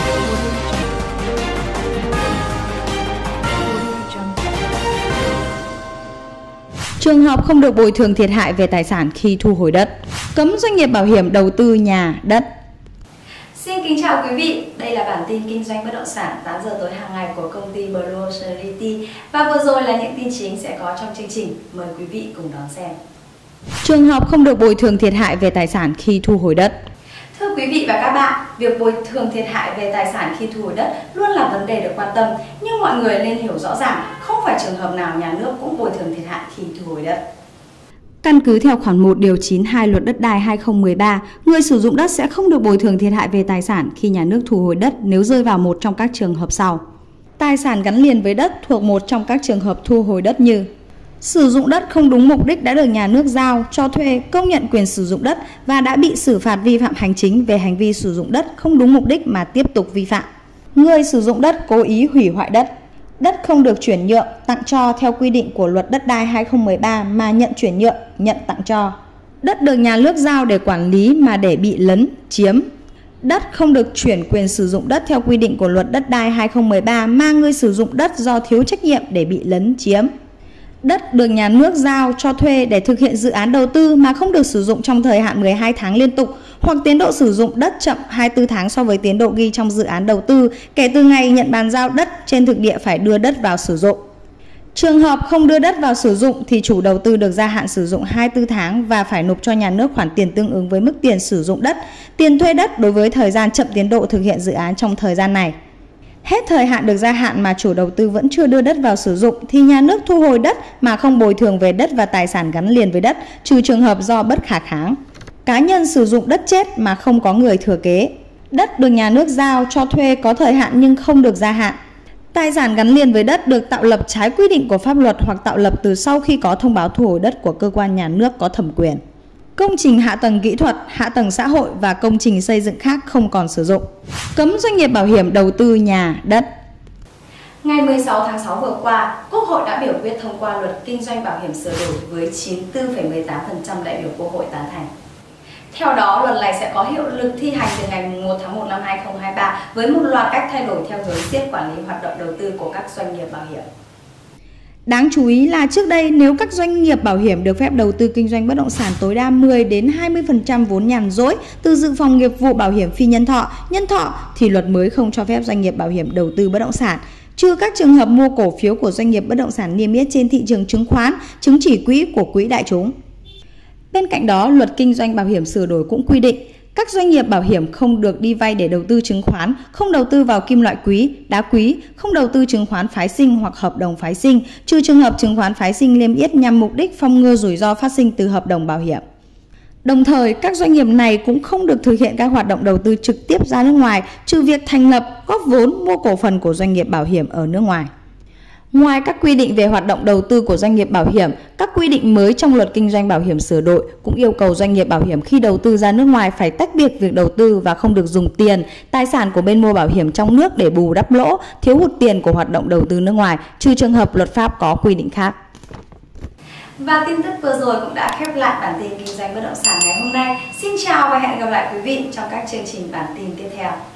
Trường hợp không được bồi thường thiệt hại về tài sản khi thu hồi đất. Cấm doanh nghiệp bảo hiểm đầu tư nhà, đất. Xin kính chào quý vị, đây là bản tin kinh doanh bất động sản 8 giờ tối hàng ngày của công ty Blue Realty. Và vừa rồi là những tin chính sẽ có trong chương trình, mời quý vị cùng đón xem. Trường hợp không được bồi thường thiệt hại về tài sản khi thu hồi đất. Thưa quý vị và các bạn, việc bồi thường thiệt hại về tài sản khi thu hồi đất luôn là vấn đề được quan tâm, nhưng mọi người nên hiểu rõ ràng không phải trường hợp nào nhà nước cũng bồi thường thiệt hại khi thu hồi đất. Căn cứ theo khoản 1 điều 92 Luật Đất đai 2013, người sử dụng đất sẽ không được bồi thường thiệt hại về tài sản khi nhà nước thu hồi đất nếu rơi vào một trong các trường hợp sau. Tài sản gắn liền với đất thuộc một trong các trường hợp thu hồi đất như: sử dụng đất không đúng mục đích đã được nhà nước giao, cho thuê, công nhận quyền sử dụng đất và đã bị xử phạt vi phạm hành chính về hành vi sử dụng đất không đúng mục đích mà tiếp tục vi phạm. Người sử dụng đất cố ý hủy hoại đất. Đất không được chuyển nhượng, tặng cho theo quy định của Luật Đất đai 2013 mà nhận chuyển nhượng, nhận tặng cho. Đất được nhà nước giao để quản lý mà để bị lấn, chiếm. Đất không được chuyển quyền sử dụng đất theo quy định của Luật Đất đai 2013 mà người sử dụng đất do thiếu trách nhiệm để bị lấn, chiếm. Đất được nhà nước giao cho thuê để thực hiện dự án đầu tư mà không được sử dụng trong thời hạn 12 tháng liên tục, hoặc tiến độ sử dụng đất chậm 24 tháng so với tiến độ ghi trong dự án đầu tư kể từ ngày nhận bàn giao đất trên thực địa phải đưa đất vào sử dụng. Trường hợp không đưa đất vào sử dụng thì chủ đầu tư được gia hạn sử dụng 24 tháng và phải nộp cho nhà nước khoản tiền tương ứng với mức tiền sử dụng đất, tiền thuê đất đối với thời gian chậm tiến độ thực hiện dự án trong thời gian này. Hết thời hạn được gia hạn mà chủ đầu tư vẫn chưa đưa đất vào sử dụng thì nhà nước thu hồi đất mà không bồi thường về đất và tài sản gắn liền với đất, trừ trường hợp do bất khả kháng. Cá nhân sử dụng đất chết mà không có người thừa kế. Đất được nhà nước giao cho thuê có thời hạn nhưng không được gia hạn. Tài sản gắn liền với đất được tạo lập trái quy định của pháp luật hoặc tạo lập từ sau khi có thông báo thu hồi đất của cơ quan nhà nước có thẩm quyền. Công trình hạ tầng kỹ thuật, hạ tầng xã hội và công trình xây dựng khác không còn sử dụng. Cấm doanh nghiệp bảo hiểm đầu tư nhà, đất. Ngày 16 tháng 6 vừa qua, Quốc hội đã biểu quyết thông qua Luật Kinh doanh bảo hiểm sửa đổi với 94,18% đại biểu Quốc hội tán thành. Theo đó, luật này sẽ có hiệu lực thi hành từ ngày 1 tháng 1 năm 2023 với một loạt cách thay đổi theo hướng siết quản lý hoạt động đầu tư của các doanh nghiệp bảo hiểm. Đáng chú ý là trước đây nếu các doanh nghiệp bảo hiểm được phép đầu tư kinh doanh bất động sản tối đa 10 đến 20% vốn nhàn rỗi từ dự phòng nghiệp vụ bảo hiểm phi nhân thọ thì luật mới không cho phép doanh nghiệp bảo hiểm đầu tư bất động sản, trừ các trường hợp mua cổ phiếu của doanh nghiệp bất động sản niêm yết trên thị trường chứng khoán, chứng chỉ quỹ của quỹ đại chúng. Bên cạnh đó, Luật Kinh doanh bảo hiểm sửa đổi cũng quy định các doanh nghiệp bảo hiểm không được đi vay để đầu tư chứng khoán, không đầu tư vào kim loại quý, đá quý, không đầu tư chứng khoán phái sinh hoặc hợp đồng phái sinh, trừ trường hợp chứng khoán phái sinh niêm yết nhằm mục đích phòng ngừa rủi ro phát sinh từ hợp đồng bảo hiểm. Đồng thời, các doanh nghiệp này cũng không được thực hiện các hoạt động đầu tư trực tiếp ra nước ngoài, trừ việc thành lập, góp vốn, mua cổ phần của doanh nghiệp bảo hiểm ở nước ngoài. Ngoài các quy định về hoạt động đầu tư của doanh nghiệp bảo hiểm, các quy định mới trong Luật Kinh doanh bảo hiểm sửa đổi cũng yêu cầu doanh nghiệp bảo hiểm khi đầu tư ra nước ngoài phải tách biệt việc đầu tư và không được dùng tiền, tài sản của bên mua bảo hiểm trong nước để bù đắp lỗ, thiếu hụt tiền của hoạt động đầu tư nước ngoài, trừ trường hợp luật pháp có quy định khác. Và tin tức vừa rồi cũng đã khép lại bản tin kinh doanh bất động sản ngày hôm nay. Xin chào và hẹn gặp lại quý vị trong các chương trình bản tin tiếp theo.